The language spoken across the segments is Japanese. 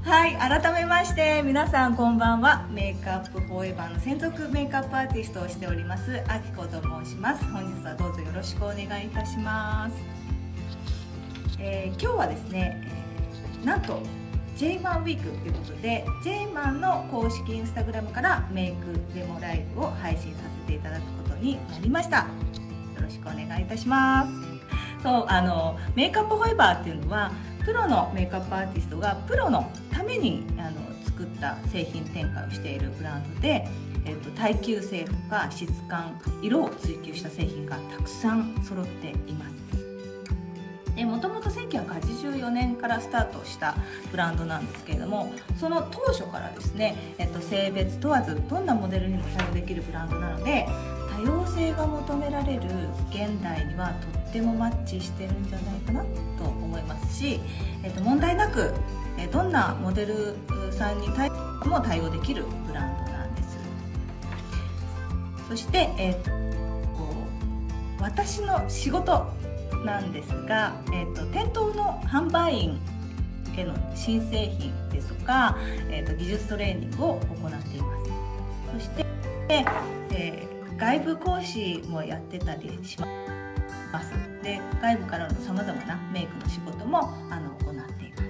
はい、改めまして皆さんこんばんは。メイクアップフォーエバーの専属メイクアップアーティストをしておりますあきこと申します。本日はどうぞよろしくお願いいたします。今日はですね、なんと J1 ウィークということで J1 の公式インスタグラムからメイクデモライブを配信させていただくことになりました。よろしくお願いいたします。そうメイクアップフォーエバーっていうのはプロのメイクアップアーティストがプロのために作った製品展開をしているブランドで、耐久性とか質感、色を追求した製品がたくさん揃っています。もともと1984年からスタートしたブランドなんですけれども、その当初からですね、性別問わずどんなモデルにも対応できるブランドなので、多様性が求められる現代にはとってもマッチしてるんじゃないかなと思いますし、問題なくどんなモデルさんにも対応できるブランドなんです。そして、私の仕事なんですが、店頭の販売員への新製品ですとか、技術トレーニングを行っています。そして、外部講師もやってたりします。で、外部からのさまざまなメイクの仕事も行っています。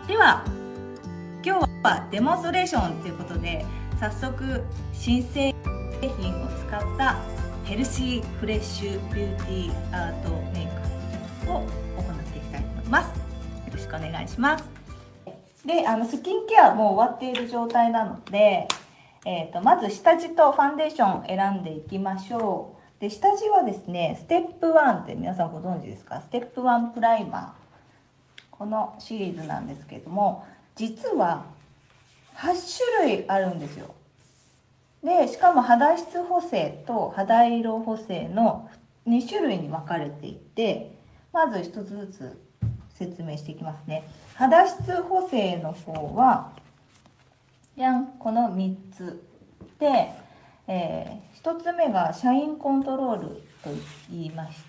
では今日はデモンストレーションということで、早速新製品を使ったヘルシーフレッシュビューティーアートメイクを行っていきたいと思います。よろしくお願いします。で、スキンケアもう終わっている状態なので、まず下地とファンデーションを選んでいきましょう。で、下地はですね、ステップ1って皆さんご存知ですか？ステップ1プライマー、このシリーズなんですけれども、実は8種類あるんですよ。で、しかも肌質補正と肌色補正の2種類に分かれていて、まず1つずつ説明していきますね。肌質補正の方はこの3つで、1つ目がシャインコントロールと言いまして、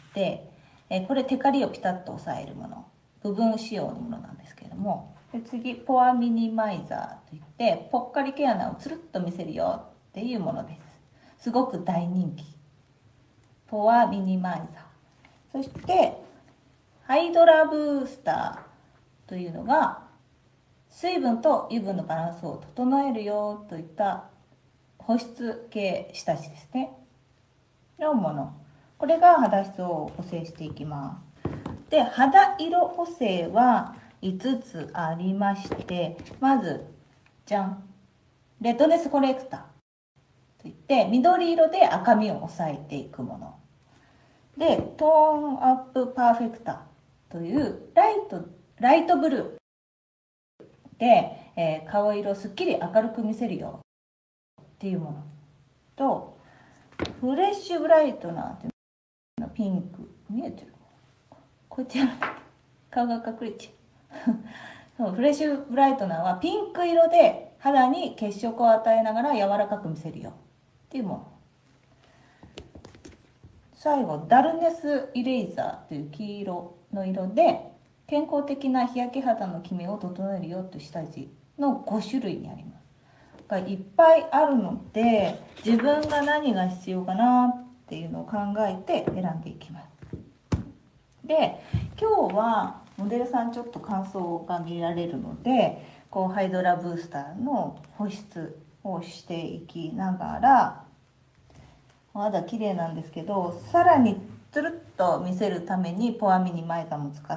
これテカリをピタッと抑えるもの、部分仕様のものなんですけれども、で次ポアミニマイザーといってぽっかり毛穴をつるっと見せるよっていうものです。すごく大人気、ポアミニマイザー。そしてハイドラブースターというのが水分と油分のバランスを整えるよといった保湿系下地ですねのもの。これが肌質を補正していきます。で、肌色補正は5つありまして、まずじゃん、レッドネスコレクターといって緑色で赤みを抑えていくもので、トーンアップパーフェクターというライトブルーで、顔色をすっきり明るく見せるよっていうものと、フレッシュブライトナーっていうのピンク見えてる、こうやってやる顔が隠れちゃうそう、フレッシュブライトナーはピンク色で肌に血色を与えながら柔らかく見せるよっていうもの。最後ダルネスイレイザーという黄色の色で健康的な日焼け肌のキメを整えるよという下地の5種類にあります。がいっぱいあるので、自分が何が必要かなっていうのを考えて選んでいきます。で、今日はモデルさんちょっと乾燥が見られるので、こうハイドラブースターの保湿をしていきながら、まだ綺麗なんですけど、さらにつるっと見せるためにポアミニマイザーも使って、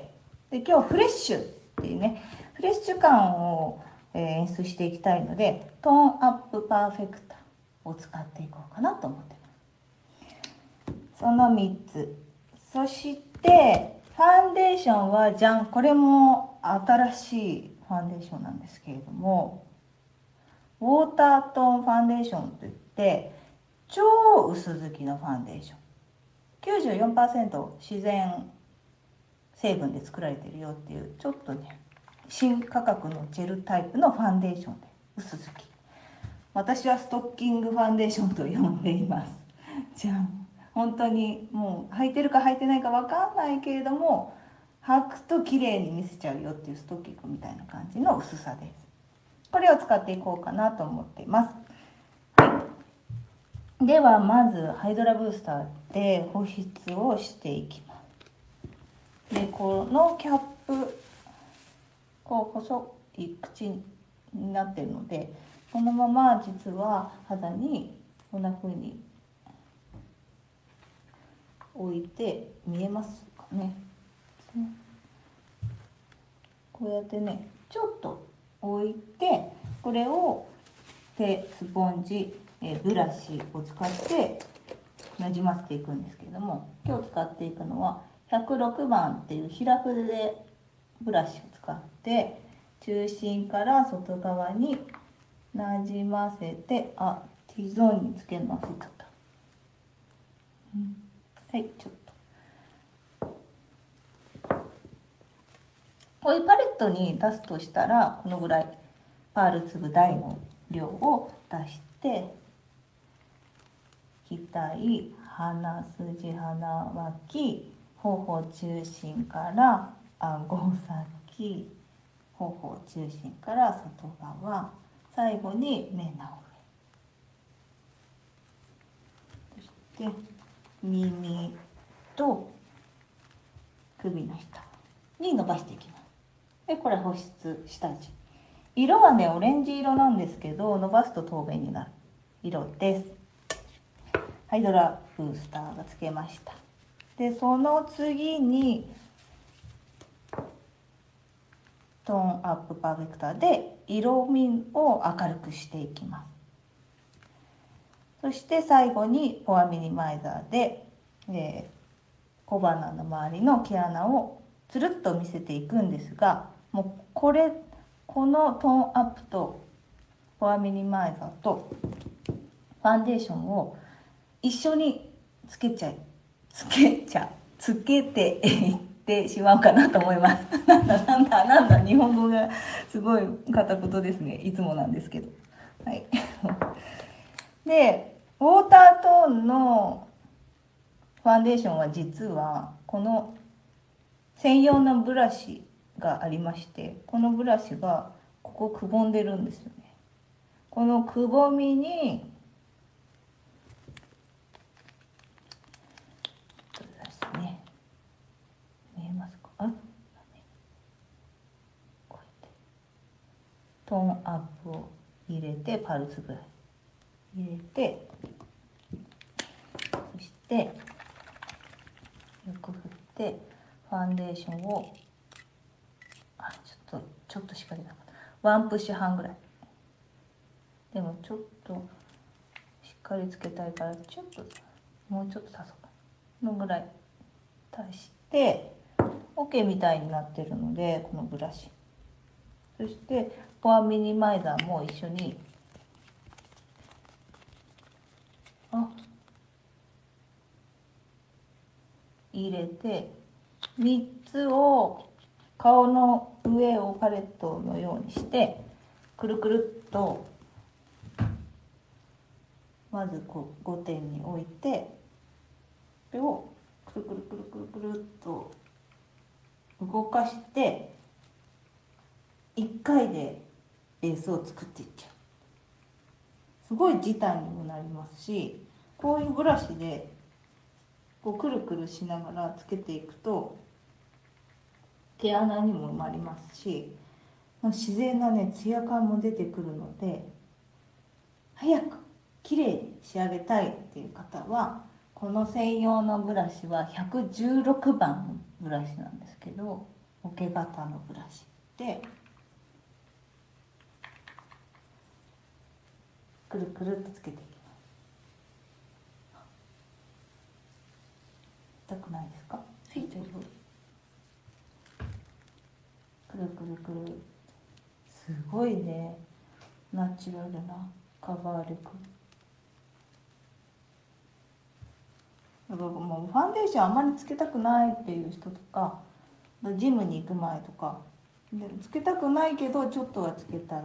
で今日フレッシュっていうね、フレッシュ感を演出していきたいので、トーンアップパーフェクターを使っていこうかなと思ってます。その3つ。そしてファンデーションはじゃん、これも新しいファンデーションなんですけれども、ウォータートーンファンデーションといって超薄付きのファンデーション、 94% 自然成分で作られているよっていう、ちょっとね新価格のジェルタイプのファンデーションで薄付き、私はストッキングファンデーションと呼んでいます。じゃん、本当にもう履いてるか履いてないか分かんないけれども履くと綺麗に見せちゃうよっていうストッキングみたいな感じの薄さです。これを使っていこうかなと思っています。ではまずハイドラブースターで保湿をしていきます。でこのキャップこう細い口になってるので、このまま実は肌にこんな風に置いて見えますかね。こうやってねちょっと置いて、これを手スポンジブラシを使ってなじませていくんですけれども、今日使っていくのは106番っていう平筆ブラシを使って中心から外側になじませて、T ゾーンにつけるの忘れちゃった、はい、ちょっとこういうパレットに出すとしたらこのぐらいパール粒大の量を出して、額、鼻筋、鼻脇、頬中心から顎先、頬中心から外側、最後に目の上、そして耳と首の下に伸ばしていきます。でこれ保湿下地、色はねオレンジ色なんですけど、伸ばすと透明になる色です。ハイドラブースターがつけました。でその次にトーンアップパーフェクターで色味を明るくしていきます。そして最後にポアミニマイザーで、小鼻の周りの毛穴をつるっと見せていくんですが、もうこのトーンアップとポアミニマイザーとファンデーションを一緒につけていってしまうかなと思います。なんだ日本語がすごい片言ですね。いつもなんですけど。はい。でウォータートーンのファンデーションは実はこの専用のブラシがありまして、このブラシがここくぼんでるんですよね。このくぼみに見えますか？こうやってトーンアップを入れて、パルスぐらい入れて、そしてよく振ってファンデーションをちょっとしか出なかった。ワンプッシュ半ぐらい。でもちょっとしっかりつけたいからもうちょっと足そうかのぐらい足して、桶みたいになってるのでこのブラシ、そしてポアミニマイザーも一緒に入れて、3つを顔の上をパレットのようにしてくるくるっとまず5点に置いて、これをくるくるくるくるくるっと動かして1回でベースを作っていっちゃう。すごい時短にもなりますし、こういうブラシでくるくるしながらつけていくと毛穴にも埋まりますし、自然なねツヤ感も出てくるので、早く綺麗に仕上げたいっていう方はこの専用のブラシは116番のブラシなんですけど、桶型のブラシでくるくるっとつけていきます。痛くないですか？ついてるよ。くるくるくる。すごいねナチュラルなカバー力。だからもうファンデーションあんまりつけたくないっていう人とか、ジムに行く前とかでつけたくないけどちょっとはつけたい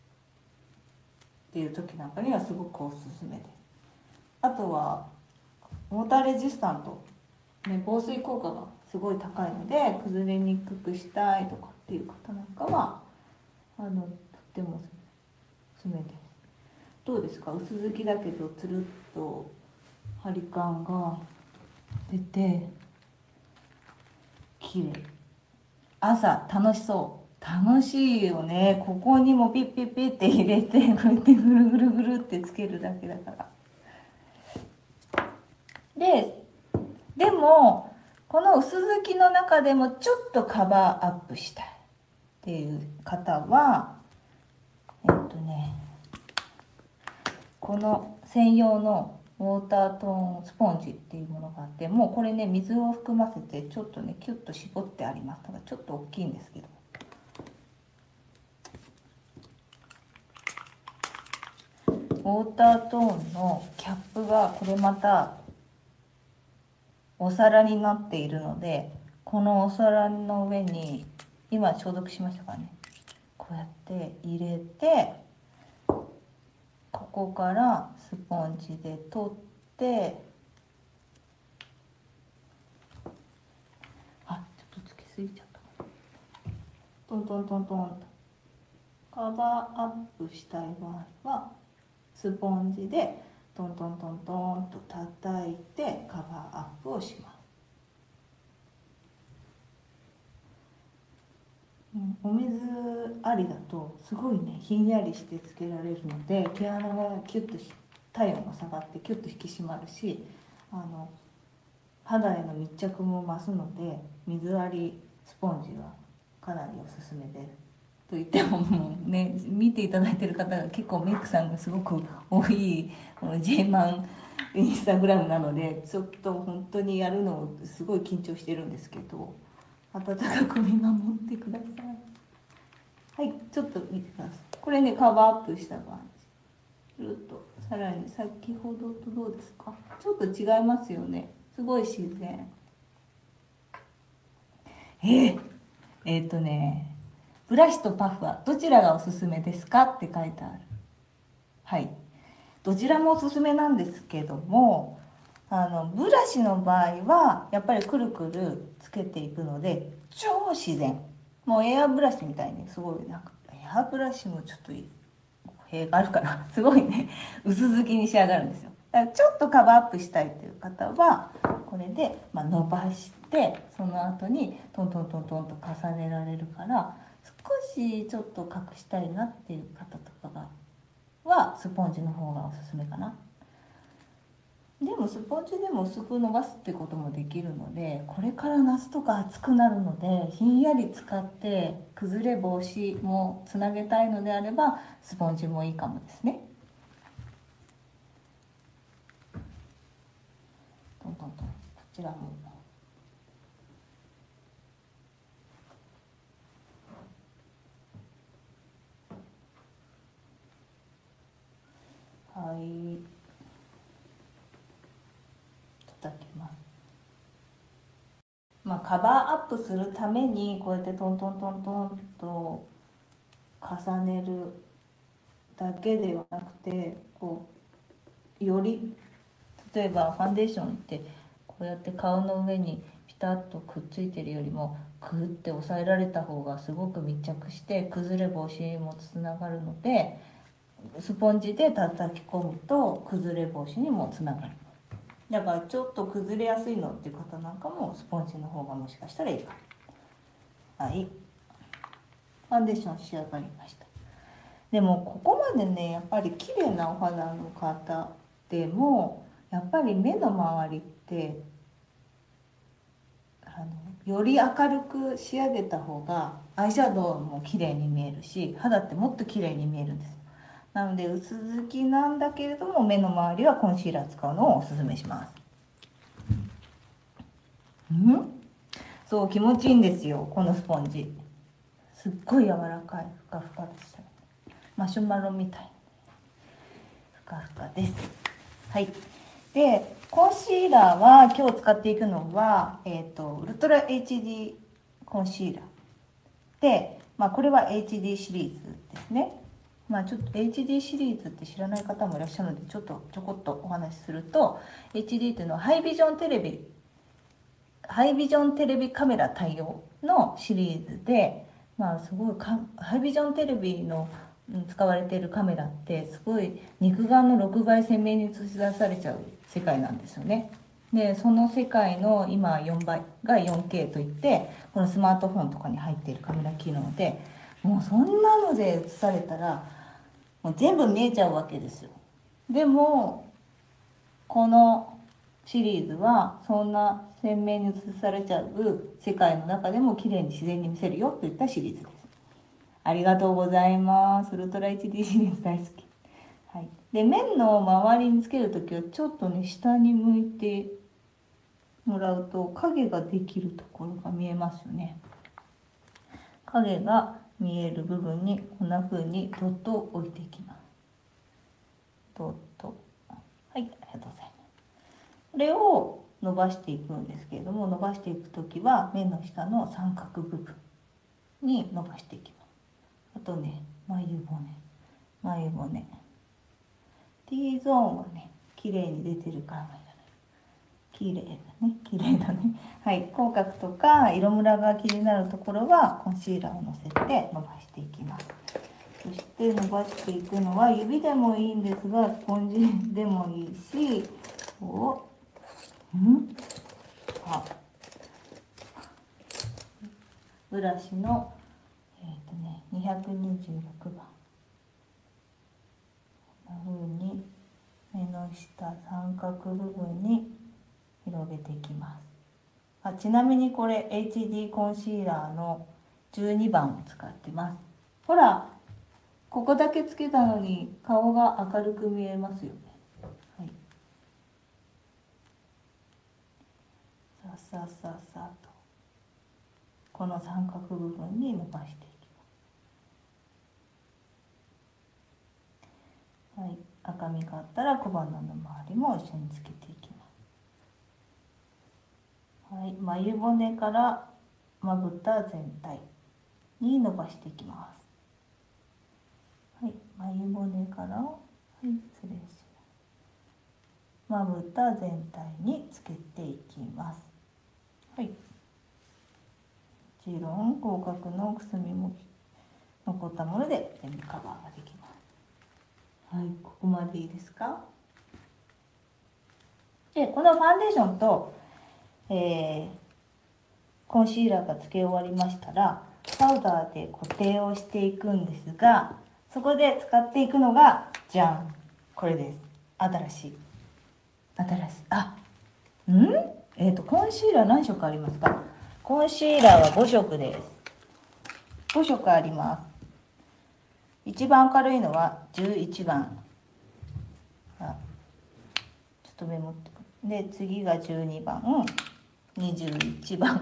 っていう時なんかにはすごくおすすめです。あとはウォーターレジスタント、防水効果がすごい高いので崩れにくくしたいとかっていう方なんかはとってもおすすめです。どうですか？薄付きだけどつるっと張り感が出て綺麗。朝楽しそう。楽しいよね。ここにもピッピッピッって入れて、こうやってぐるぐるぐるってつけるだけだから。でもこの薄付きの中でもちょっとカバーアップしたいっていう方はこの専用のウォータートーンスポンジっていうものがあって、もうこれね水を含ませてちょっとねキュッと絞ってあります。だからちょっと大きいんですけど、ウォータートーンのキャップがこれまたお皿になっているので、このお皿の上に今消毒しましたからね、こうやって入れて、ここからスポンジで取って、あ、ちょっとつけすぎちゃった。トントントントンとカバーアップしたい場合はスポンジでトントントントンと叩いてカバーアップをします。お水ありだとすごいねひんやりしてつけられるので、毛穴がキュッと体温が下がってキュッと引き締まるし、肌への密着も増すので水ありスポンジはかなりおすすめです。と言ってももうね、見ていただいてる方が結構メイクさんがすごく多いJ マンインスタグラムなので、ちょっと本当にやるのをすごい緊張してるんですけど、温かく見守ってください。はい、ちょっと見てください。これねカバーアップした感じ。ずっとさらに先ほどとどうですか？ちょっと違いますよね。すごい自然。ブラシとパフはどちらがおすすめですかって書いてある。はい、どちらもおすすめなんですけども、ブラシの場合はやっぱりくるくるつけていくので超自然。もうエアブラシみたいにすごい、なんかエアブラシもちょっと弊があるからすごいね薄付きに仕上がるんですよ。だからちょっとカバーアップしたいという方はこれで伸ばして、その後にトントントントンと重ねられるから、少しちょっと隠したいなっていう方とかはスポンジの方がおすすめかな。でもスポンジでも薄く伸ばすってこともできるので、これから夏とか暑くなるのでひんやり使って崩れ防止もつなげたいのであればスポンジもいいかもですね。トントントン、こちらもはい叩きます。カバーアップするためにこうやってトントントントンと重ねるだけではなくて、こうより例えばファンデーションってこうやって顔の上にピタッとくっついてるよりもグーって押さえられた方がすごく密着して崩れ防止にもつながるので、スポンジで叩き込むと崩れ防止にもつながる。だからちょっと崩れやすいのっていう方なんかもスポンジの方がもしかしたらいいかも。はい、ファンデーション仕上がりました。でもここまでねやっぱり綺麗なお肌の方でもやっぱり目の周りってより明るく仕上げた方がアイシャドウも綺麗に見えるし、肌ってもっと綺麗に見えるんです。なので薄付きなんだけれども目の周りはコンシーラー使うのをおすすめします。そう気持ちいいんですよこのスポンジ。すっごい柔らかい、ふかふかでした。マシュマロみたいふかふかです。はい。でコンシーラーは今日使っていくのは、ウルトラ HD コンシーラーで、これは HD シリーズですね。ちょっと HD シリーズって知らない方もいらっしゃるのでちょこっとお話しすると、 HD っていうのはハイビジョンテレビハイビジョンテレビカメラ対応のシリーズで、すごいハイビジョンテレビの使われているカメラってすごい肉眼の6倍鮮明に映し出されちゃう世界なんですよね。でその世界の今4倍が 4K といって、このスマートフォンとかに入っているカメラ機能で、もうそんなので映されたらもう全部見えちゃうわけですよ。でもこのシリーズはそんな鮮明に映されちゃう世界の中でも綺麗に自然に見せるよといったシリーズです。ありがとうございます。ウルトラ HD シリーズ大好き。はい、で面の周りにつけるときはちょっとね下に向いてもらうと影ができるところが見えますよね。影が見える部分にこんな風にドットを置いていきます。ドット。はい、ありがとうございます。これを伸ばしていくんですけれども、伸ばしていくときは目の下の三角部分に伸ばしていきます。あとね、眉骨。T ゾーンはね、綺麗に出てるから綺麗だね。はい、口角とか色ムラが気になるところはコンシーラーをのせて伸ばしていきます。そして伸ばしていくのは指でもいいんですが、スポンジでもいいし、ブラシの226番。こんな風に目の下三角部分に広げていきます。ちなみにこれ HD コンシーラーの12番を使ってます。ほら、ここだけつけたのに顔が明るく見えますよね。はい、さとこの三角部分に伸ばしていきます。はい、赤みがあったら小鼻の周りも一緒につけていきます。はい、眉骨からまぶた全体に伸ばしていきます。はい、眉骨から、失礼します。まぶた全体につけていきます。はい。もちろん口角のくすみも残ったもので全部カバーができます。はい、ここまでいいですか？で、このファンデーションと、コンシーラーがつけ終わりましたら、パウダーで固定をしていくんですが、そこで使っていくのがじゃん、これです。新しい。コンシーラー何色ありますか？コンシーラーは5色です。5色あります。一番明るいのは11番。ちょっとメモってくる。で、次が12番、21番。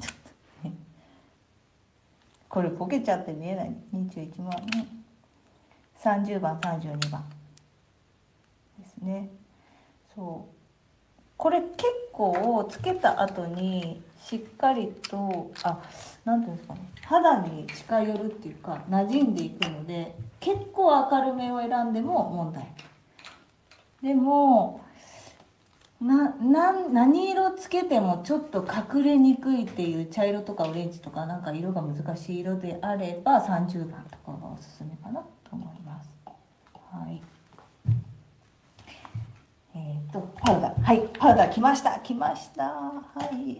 これポケちゃって見えない。21番、30番、32番ですね。そう。これ結構つけた後にしっかりとなんていうんですかね、肌に近寄るっていうか馴染んでいくので、結構明るめを選んでも問題。でも何色つけてもちょっと隠れにくいっていう茶色とかオレンジとかなんか色が難しい色であれば30番とかがおすすめかなと思います。はい。パウダー。はい、パウダー来ました。はい。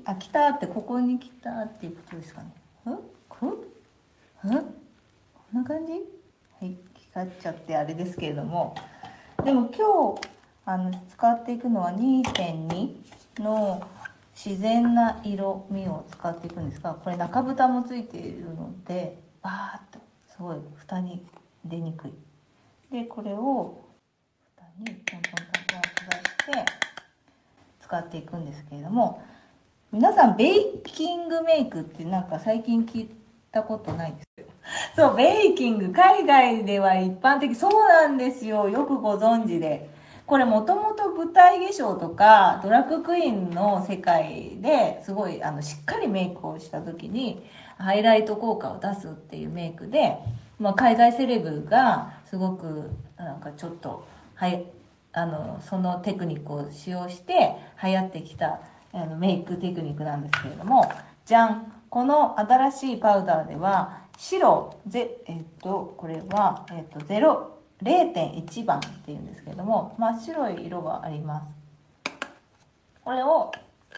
来たって、ここに来たっていうことですかね。こんな感じ？はい、光っちゃってあれですけれども。でも今日、使っていくのは 2.2 の自然な色味を使っていくんですが、これ中蓋もついているので、バーッとすごい蓋に出にくい。で、これを蓋にトントントントンかざして使っていくんですけれども、皆さんベーキングメイクってなんか最近聞いたことないですよ。そう、ベーキング海外では一般的。そうなんですよ。よくご存知で。これもともと舞台化粧とかドラッグクイーンの世界ですごいしっかりメイクをした時にハイライト効果を出すっていうメイクで、海外セレブがすごくなんかちょっとそのテクニックを使用して流行ってきたメイクテクニックなんですけれども、じゃん、この新しいパウダーでは白これは、0.1番っていうんですけれども、真っ白い色があります。これを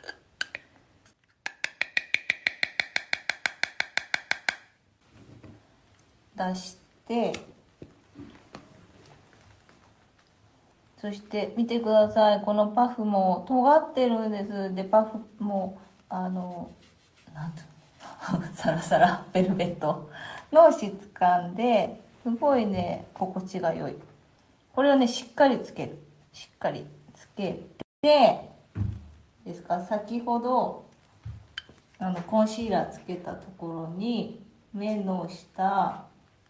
出して、そして見てください。このパフも尖ってるんです。で、パフもなんていうのサラサラベルベットの質感ですごいね、心地が良い。これをね、しっかりつける。しっかりつけて、ですから先ほどコンシーラーつけたところに目の下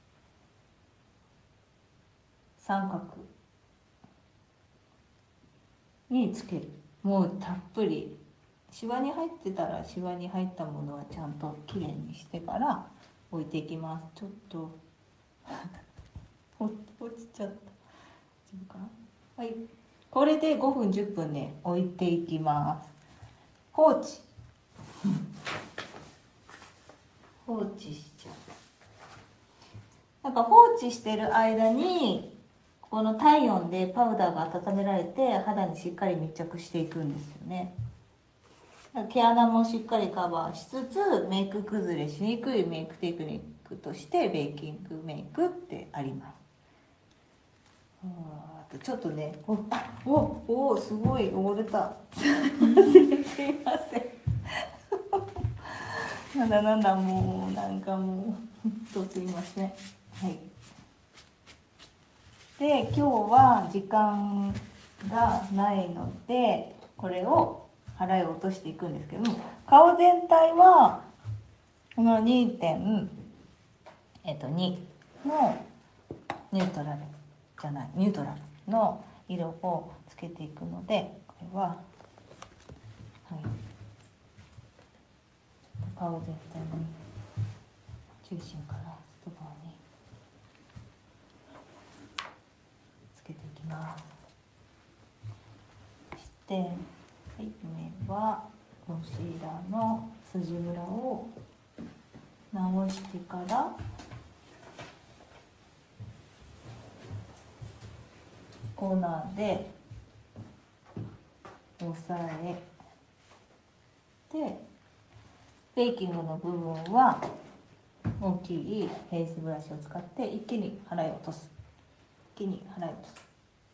三角につける。もうたっぷり、シワに入ってたらシワに入ったものはちゃんときれいにしてから置いていきます。ちょっと落ちちゃった。大丈夫かな。はい、これで5分10分ね置いていきます。放置放置しちゃう。なんか放置してる間にこの体温でパウダーが温められて肌にしっかり密着していくんですよね。毛穴もしっかりカバーしつつメイク崩れしにくいメイクテクニックとしてベーキングメイクってあります。あとちょっとね、おすごい汚れた。すいません。なんだもうなんかもうほんとすいません。はい。で今日は時間がないのでこれを払いを落としていくんですけども、顔全体はこの2.2のニュートラルの色をつけていくので、これは、はい、顔全体に中心から外側につけていきます。そして、はい、目はコンシーラーの筋ムラを直してからコーナーで押さえて、ベーキングの部分は大きいフェイスブラシを使って一気に払い落とす。一気に払い落とす。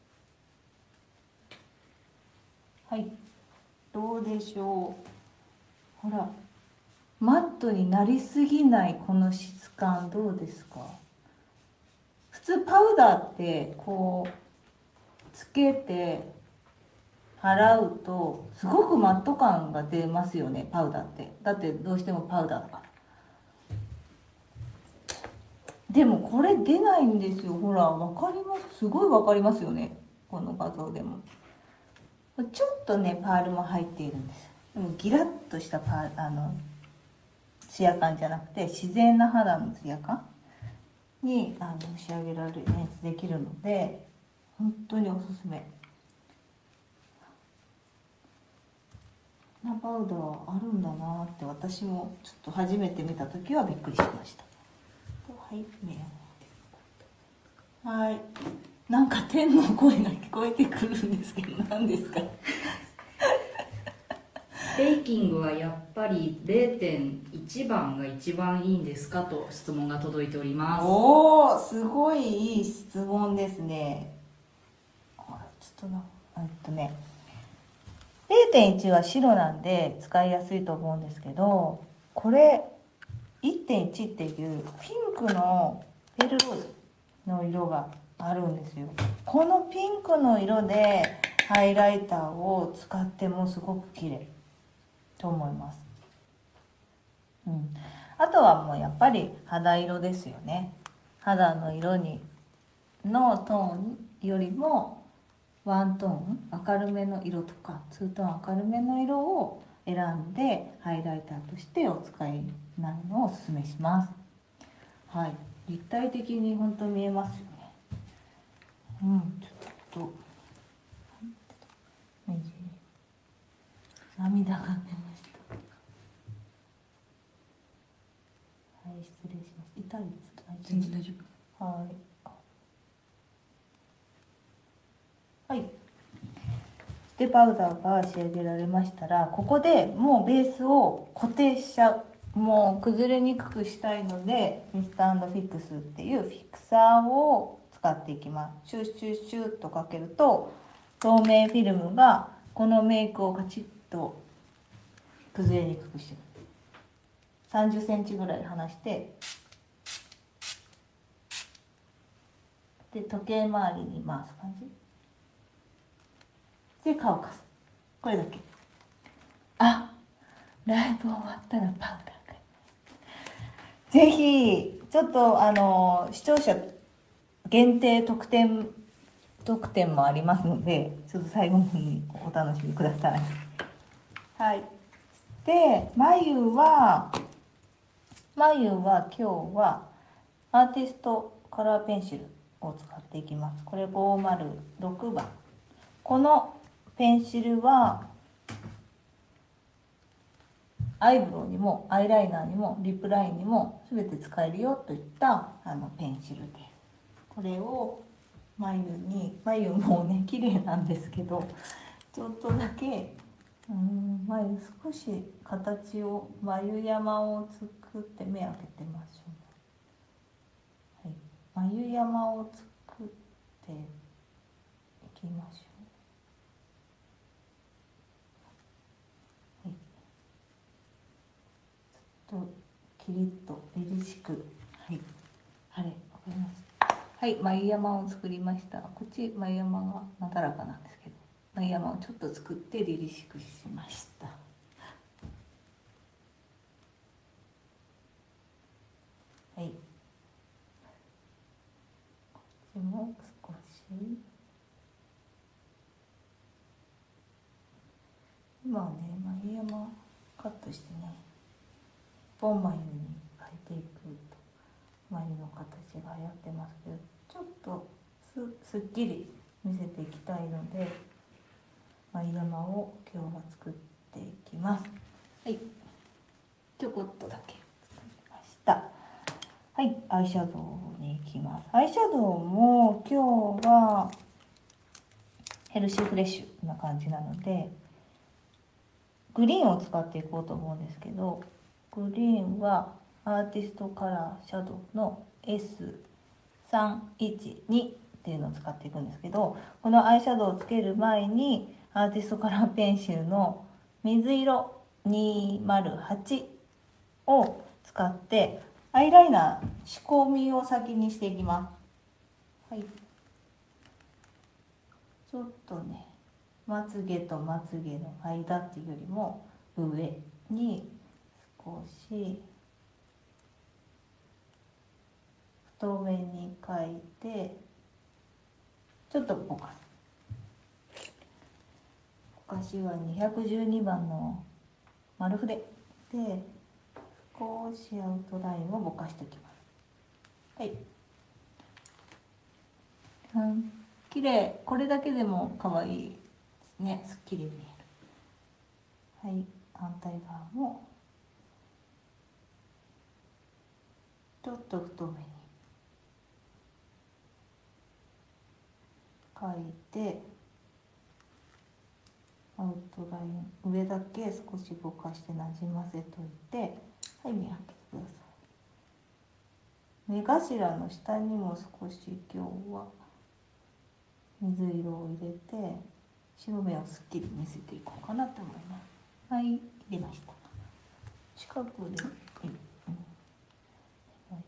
はい、どうでしょう。ほら、マットになりすぎないこの質感どうですか。普通パウダーってこうつけて払うとすごくマット感が出ますよね。パウダーってだってどうしてもパウダーだから。でもこれ出ないんですよ。ほら、わかります。すごいわかりますよね、この画像でも。ちょっとねパールも入っているんです。でもギラッとしたツヤ感じゃなくて自然な肌のツヤ感に仕上げられる演出できるので本当におすすめなパウダーあるんだなって、私もちょっと初めて見た時はびっくりしました。はい、目を、はい、なんか天の声が聞こえてくるんですけど何ですか。 ベーキングはやっぱり 0.1 番が一番いいんですかと質問が届いております。 おお、すごいいい質問ですね。ちょっと0.1 は白なんで使いやすいと思うんですけど、これ 1.1 っていうピンクのペールローズの色があるんですよ。このピンクの色でハイライターを使ってもすごく綺麗と思います。あとはもうやっぱり肌色ですよね。肌の色のトーンよりもワントーン明るめの色とかツートーン明るめの色を選んでハイライターとしてお使いになるのをおすすめします。はい、立体的に本当見えますよね。ちょっと涙が出ました。はい、失礼します。痛いですか？ 全然大丈夫。 はい。はい。でパウダーが仕上げられましたら、ここでもうベースを固定しちゃう。もう崩れにくくしたいので、ミスター&フィックスっていうフィクサーを使っていきます。シュッシュッシュッとかけると、透明フィルムがこのメイクをカチッと崩れにくくしてる。30センチぐらい離して、で時計回りに回す感じで乾かす。これだけ。あ、ライブ終わったらパウダーが。ぜひちょっと視聴者限定特典もありますので、ちょっと最後にお楽しみください。はい。で眉は今日はアーティストカラーペンシルを使っていきます。これ506番。このペンシルはアイブロウにもアイライナーにもリップラインにも全て使えるよといったペンシルです。これを眉もね綺麗なんですけど、ちょっとだけ眉少し形を眉山を作って目開けてましょう。はい、眉山を作っていきましょう。ちょっとキリッと凛々しく、はい、あれわかります。はい、眉山を作りました。こっち眉山がなだらかなんですけど、眉山をちょっと作って凛々しくしました。はい。こっちも少し。今はね、眉山カットしてね、ボン眉に変えていくと眉の形が流行ってますけど、ちょっとすっきり見せていきたいので、眉山を今日は作っていきます。はい、ちょこっとだけ作りました。はい、アイシャドウに行きます。アイシャドウも今日はヘルシーフレッシュな感じなので、グリーンを使っていこうと思うんですけど、グリーンはアーティストカラーシャドウの S312 っていうのを使っていくんですけど、このアイシャドウをつける前にアーティストカラーペンシルの水色208を使ってアイライナー仕込みを先にしていきます。はい、ちょっとね、まつげとまつげの間っていうよりも上に少し太めに描いて、ちょっとぼかす。ぼかしは212番の丸筆で少しアウトラインをぼかしておきます。はい、綺麗。これだけでも可愛いですね。すっきり見える。はい、反対側もちょっと太めに描いて、アウトライン上だけ少しぼかしてなじませといて、はい、見開けてください。目頭の下にも少し今日は水色を入れて白目をすっきり見せていこうかなと思います。はい、入れました。近くで、はい、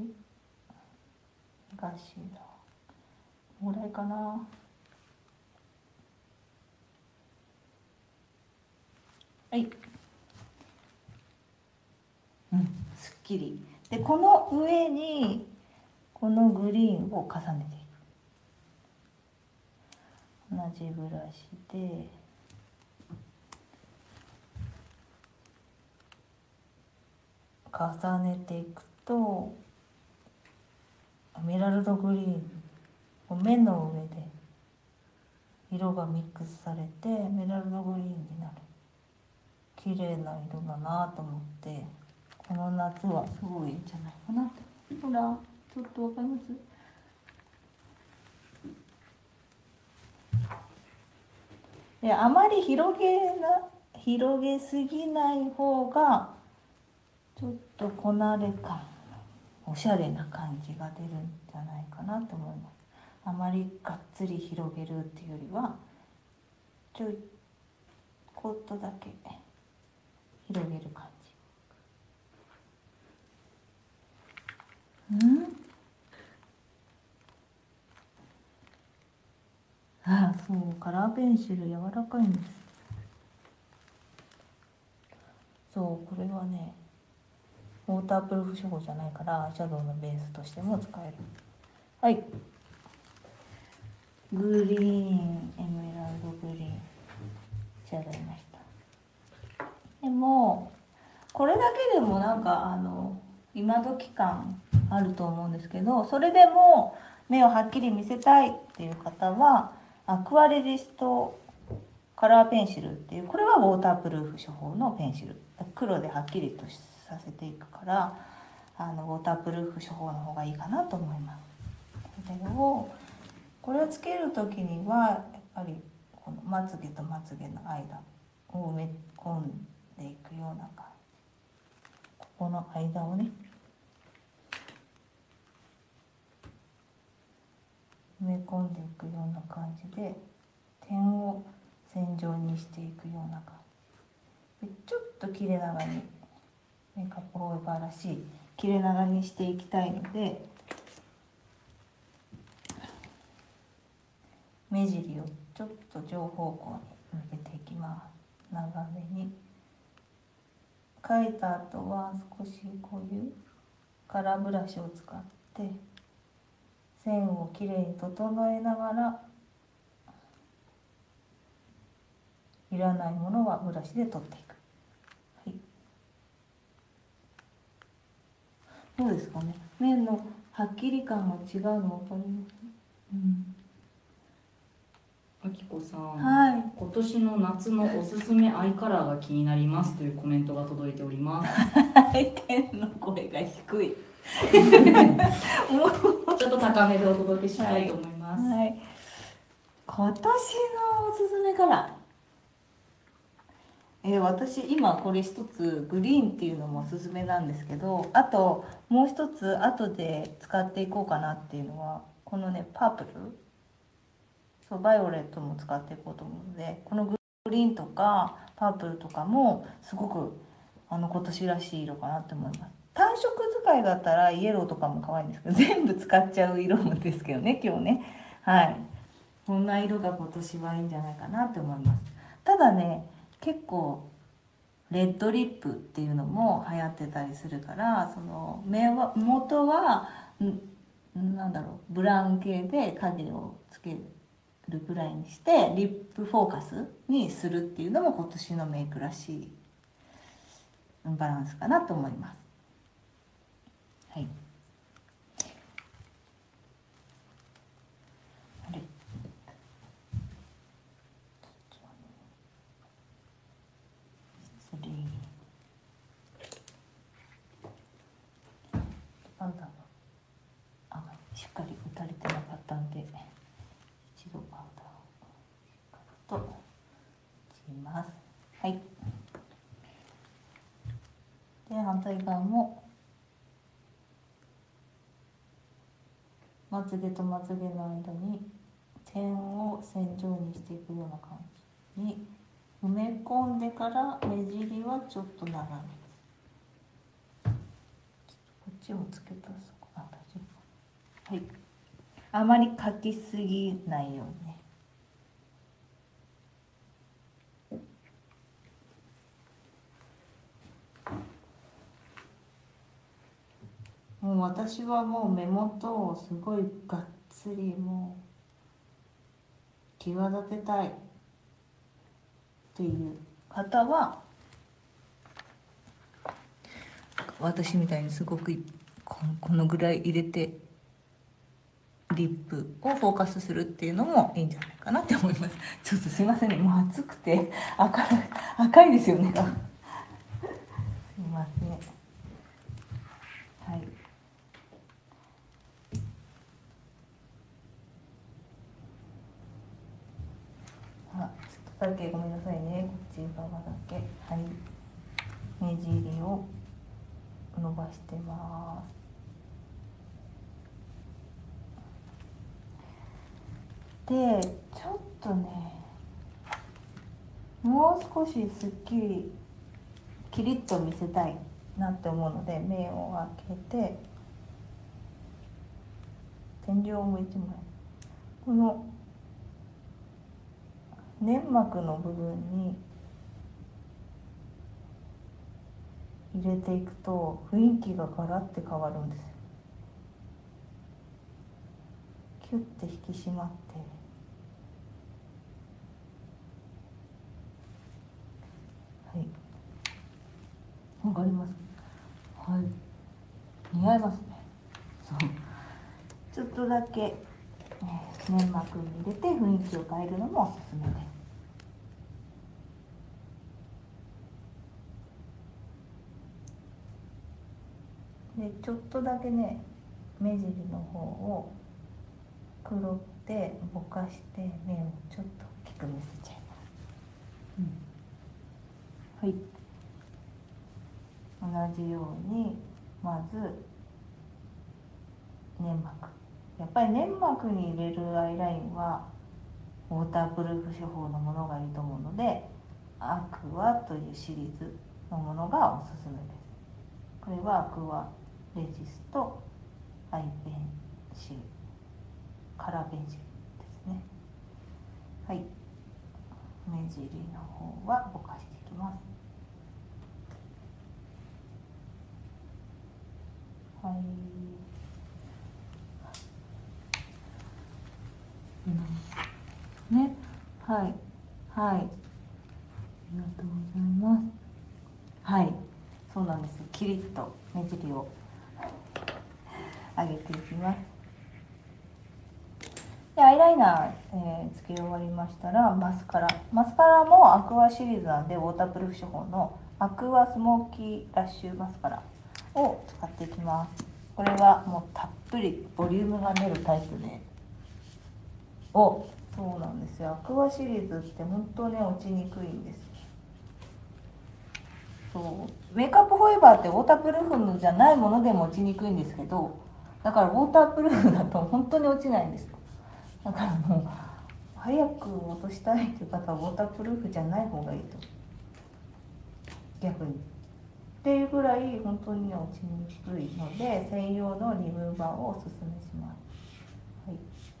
目頭ぐらいかな。はい、すっきり。でこの上にこのグリーンを重ねていく。同じブラシで重ねていくと、エメラルドグリーンを目の上で色がミックスされてエメラルドグリーンになる。綺麗な色だなと思って、この夏はすごいいいんじゃないかなと。ほらちょっとわかります？であまり広げすぎない方がちょっとこなれ感、おしゃれな感じが出るんじゃないかなと思います。あまりがっつり広げるっていうよりはちょいこっとだけ広げる感じ。ああ、そうカラーペンシル柔らかいんです。そうこれはねウォータープルーフ処方じゃないからアイシャドウのベースとしても使える。はい、グリーンエメラルドグリーン仕上がりました。でもこれだけでもなんか今時感あると思うんですけど、それでも目をはっきり見せたいっていう方はアクアレジストカラーペンシルっていう、これはウォータープルーフ処方のペンシル、黒ではっきりとさせていくからウォータープルーフ処方の方がいいかなと思います。これをつける時にはやっぱりこのまつげとまつげの間を埋め込んでいくような感じ、ここの間をね埋め込んでいくような感じで点を線状にしていくような感じで、ちょっと切れ長にメイクアップフォーエバーらしい切れ長にしていきたいので、目尻をちょっと上方向に向けていきます。長めに描いた後は少しこういうカラーブラシを使って線をきれいに整えながら、いらないものはブラシで取っていく。はい、どうですかね、面のはっきり感が違うの分かります？ あきこさん、 はい、 今年の夏のおすすめアイカラーが気になりますというコメントが届いております。 天の声が低いちょっと高めでお届けしたいと思います。 はい、今年のおすすめカラー、私今これ一つグリーンっていうのもおすすめなんですけど、あともう一つ後で使っていこうかなっていうのはこのねパープル、そうバイオレットも使っていこうと思うので、このグリーンとかパープルとかもすごく今年らしい色かなって思います。単色使いだったらイエローとかも可愛いんですけど、全部使っちゃう色もですけどね今日ね。はい、こんな色が今年はいいんじゃないかなって思います。ただね結構レッドリップっていうのも流行ってたりするから、その元はなんだろうブラウン系で影をつけるぐらいにしてリップフォーカスにするっていうのも今年のメイクらしいバランスかなと思います。はい、あれ失礼、パウダーのしっかり打たれてなかったんで一度パウダーをしっかりとします。はい、で反対側もまつげとまつげの間に点を線状にしていくような感じに埋め込んでから目尻はちょっと長めです。こっちをつけたらそこ大丈夫。はい、あまり描きすぎないようにね。もう私はもう目元をすごいがっつりもう際立てたいっていう方は私みたいにすごくこのぐらい入れてリリップをフォーカスするっていうのもいいんじゃないかなって思います。ちょっとすいませんね、もう暑くて赤いですよね。すいません。はい。ちょっとだけごめんなさいね、こっち側だけ。はい。目尻を伸ばしてます。で、ちょっとね、もう少しすっきりキリッと見せたいなって思うので、目を開けて天井を向いてもらう。この粘膜の部分に入れていくと雰囲気がガラッて変わるんですよ。キュッて引き締まって、はい、わかります。はい、似合いますね。そう、ちょっとだけ粘膜に入れて雰囲気を変えるのもおすすめです。でちょっとだけね、目尻の方を黒ってぼかして目をちょっと大きく見せちゃいます。はい、同じようにまず粘膜、やっぱり粘膜に入れるアイラインはウォータープルーフ手法のものがいいと思うので、アクアというシリーズのものがおすすめです。これはアクアレジスとアイペンシル、カラーペンシルですね。はい、目尻の方はぼかしていきます。はい、ね、はい、はい、ありがとうございます。はい、そうなんです。キリッと目尻を上げていきます。でアイライナー、つけ終わりましたらマスカラもアクアシリーズなんでウォータープルーフ手法のアクアスモーキーラッシュマスカラを使っていきます。これはもうたっぷりボリュームが出るタイプで、そうなんですよ。アクアシリーズって本当ね落ちにくいんです。そうメイクアップフォーエバーってウォータープルーフじゃないものでも落ちにくいんですけど、だからウォータープルーフだと本当に落ちないんです。だからもう早く落としたいという方はウォータープルーフじゃない方がいいと、逆にっていうぐらい本当に落ちにくいので、専用のリムーバーをおすすめします。はい、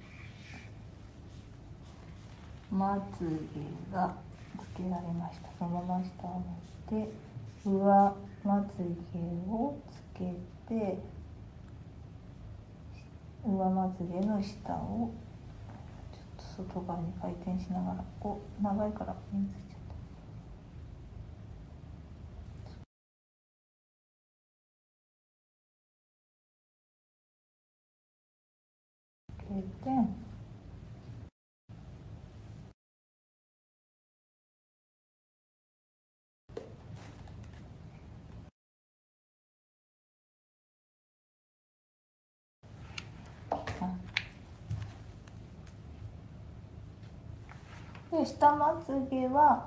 まつげがつけられました。そのまま下を向いて上まつげをつけて、上まつげの下をちょっと外側に回転しながら、長いから見つけちゃった。経験で下まつげは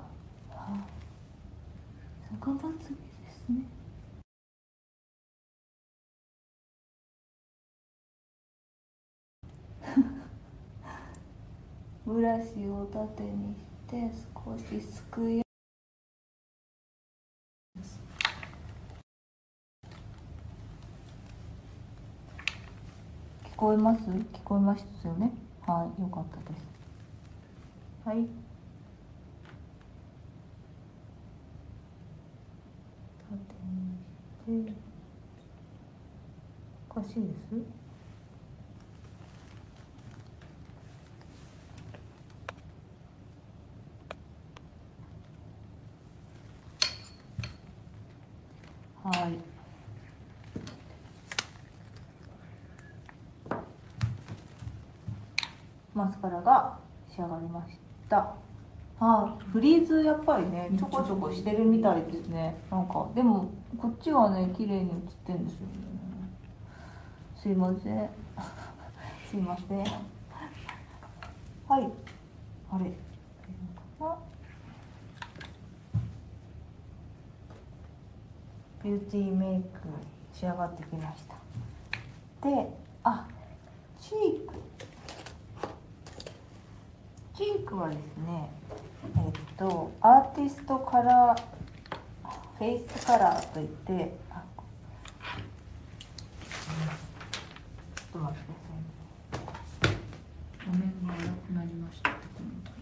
逆まつげですね。ブラシを縦にして少しすくい、聞こえます？聞こえましたよね。はい、よかったです。はい。縦にして、おかしいです。はい。 マスカラが仕上がりました。フリーズやっぱりねちょこちょこしてるみたいですね。なんかでもこっちはね綺麗に写ってるんですよね。すいませんすいません。はい、あれビューティーメイク仕上がってきました。で、チークはですね、アーティストカラー、フェイスカラーといって、ちょっと待ってくださいね。 画面が荒くなりましたってコメント。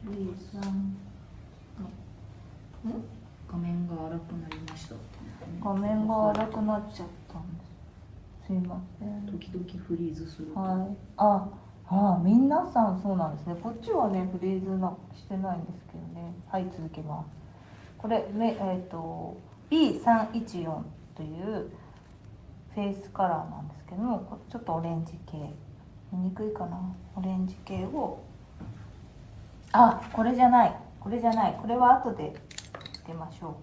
画面が荒くなりましたって、 画面が荒くなっちゃったんです。すいません。 時々フリーズする。 皆さんそうなんですね。こっちはねフリーズしてないんですけどね。はい、続けます。これB314 というフェイスカラーなんですけども、ちょっとオレンジ系、見にくいかな。オレンジ系をこれじゃない、これは後でつけましょ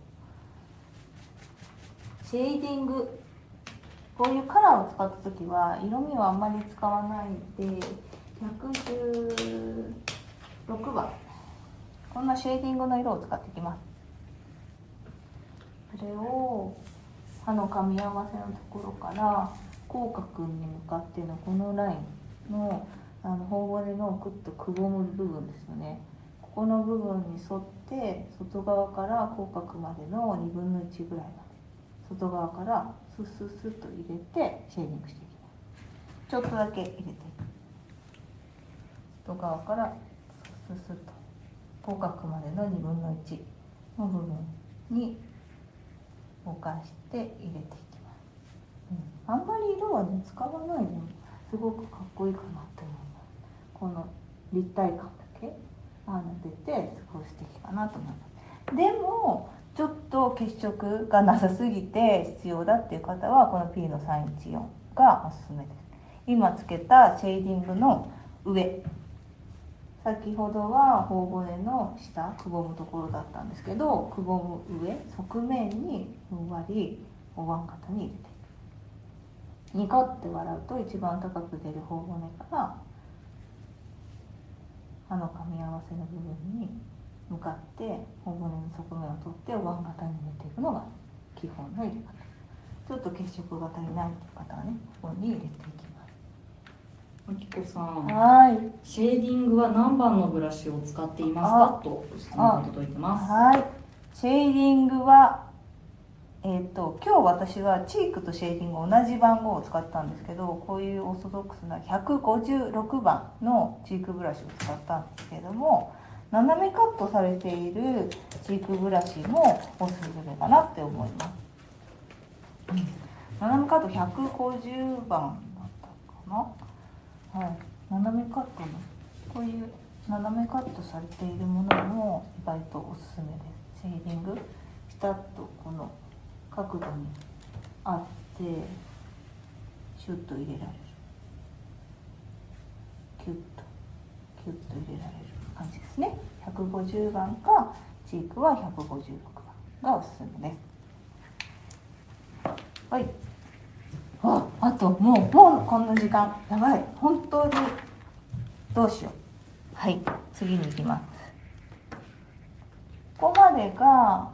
う。シェーディング、こういうカラーを使った時は色味はあんまり使わないで、116番こんなシェーディングの色を使っていきます。それを歯の噛み合わせのところから口角に向かってのこのラインの頬骨のくっとくぼむ部分ですよね。ここの部分に沿って外側から口角までの1/2ぐらいまで外側からスッスッスッと入れてシェーディングしていきます。ちょっとだけ入れていく。外側からスッスッと口角までの1/2の部分にぼかして入れていきます。あんまり色はね使わないのすごくかっこいいかなって思います。この立体感だけ出てすごい素敵かなと思います。でもちょっと血色がなさすぎて必要だっていう方はこの P の314がおすすめです。今つけたシェーディングの上、先ほどは頬骨の下くぼむところだったんですけど、くぼむ上側面にふんわりお椀型に入れていく。ニコって笑うと一番高く出る頬骨から歯の噛み合わせの部分に向かって頬骨の側面を取ってお椀型に入れていくのが基本の入れ方。ちょっと血色が足りないという方はね、ここに入れていきます。 あきこさん、シェーディングは何番のブラシを使っていますかと質問が届いてます。 シェーディングは今日私はチークとシェーディング同じ番号を使ったんですけど、こういうオーソドックスな156番のチークブラシを使ったんですけれども、斜めカットされているチークブラシもおすすめかなって思います。斜めカット150番だったかな。斜めカットのこういう斜めカットされているものも意外とおすすめです。シェーディングピタッとこの角度にあってシュッと入れられる、キュッと入れられる感じですね。150番かチークは156番がおすすめです。はい。あともうこんな時間やばい、本当にどうしよう。はい、次に行きます。ここまでが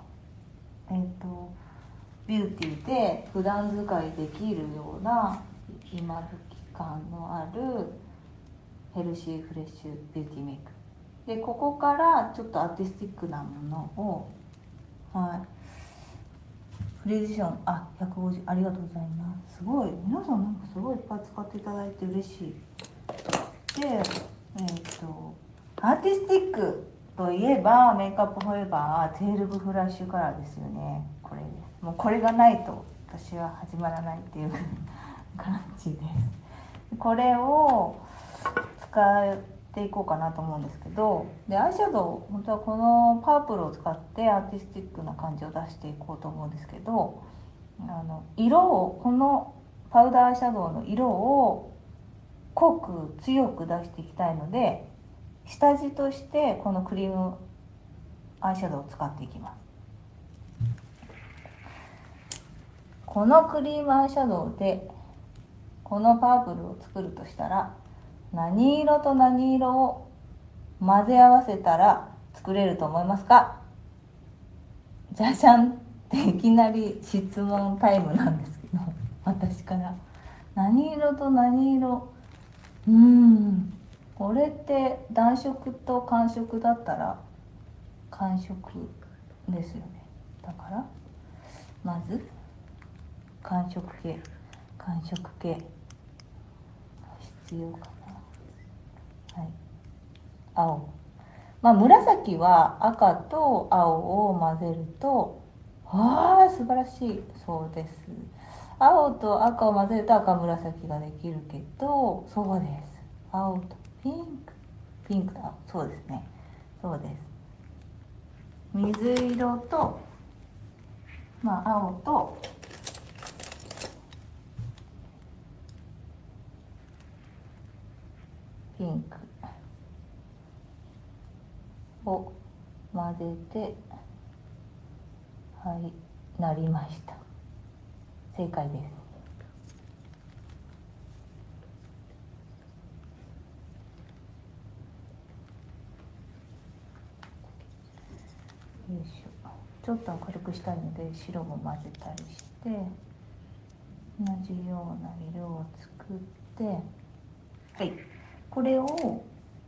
ビューティーで普段使いできるような今時感のあるヘルシーフレッシュビューティーメイクで、ここからちょっとアーティスティックなものを、フレーズション150ありがとうございます。すごい皆さんなんかすごいいっぱい使っていただいて嬉しい。でアーティスティックといえばメイクアップフォーエバー12フラッシュカラーですよね。これです。もうこれがないと私は始まらないっていう感じです。これを使っていこうかなと思うんですけど、でアイシャドウ本当はこのパープルを使ってアーティスティックな感じを出していこうと思うんですけど、色をこのパウダーアイシャドウの色を濃く強く出していきたいので、 下地としてこのクリームアイシャドウを使っていきます。このクリームアイシャドウでこのパープルを作るとしたら、何色と何色を混ぜ合わせたら作れると思いますか？じゃじゃんっていきなり質問タイムなんですけど、私から何色と何色、これって暖色と寒色だったら寒色ですよね。だからまず寒色系必要かな。はい、青、紫は赤と青を混ぜると、素晴らしい。そうです。青と赤を混ぜると赤紫ができるけど、そうです。青とピンクだ。そうですね。そうです。水色と、青とピンクを混ぜて、はい、なりました。正解です。よいしょ。ちょっと明るくしたいので白も混ぜたりして、同じような色を作って、はい、これを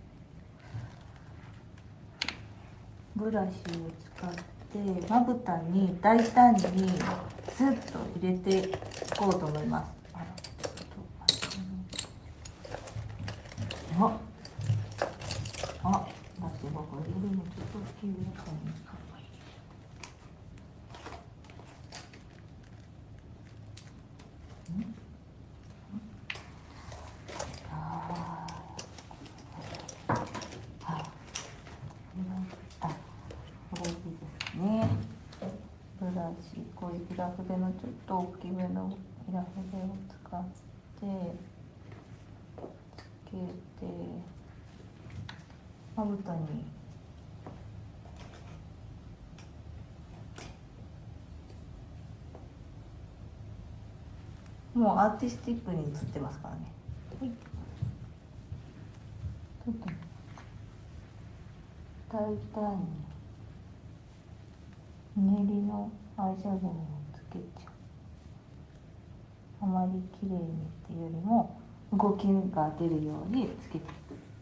ブラシを使ってまぶたに大胆にスッと入れていこうと思います。だって僕入れるのちょっと大きいみたいに。これいいですね。ブラシ、こういう平筆のちょっと大きめの平筆を使ってつけて、まぶたにもうアーティスティックに映ってますからね。はい、ちょっと大胆に練りのアイシャドウをつけちゃう。あまり綺麗にっていうよりも動きが出るようにつけてい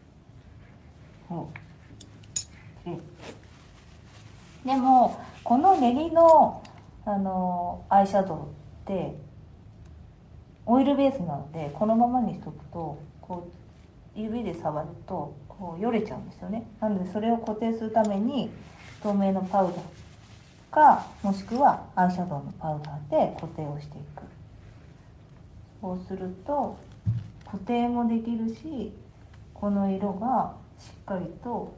く。でもこの練りの、アイシャドウってオイルベースなので、このままにしとくとこう指で触るとこうよれちゃうんですよね。なのでそれを固定するために透明のパウダーか、もしくはアイシャドウのパウダーで固定をしていく。そうすると固定もできるし、この色がしっかりと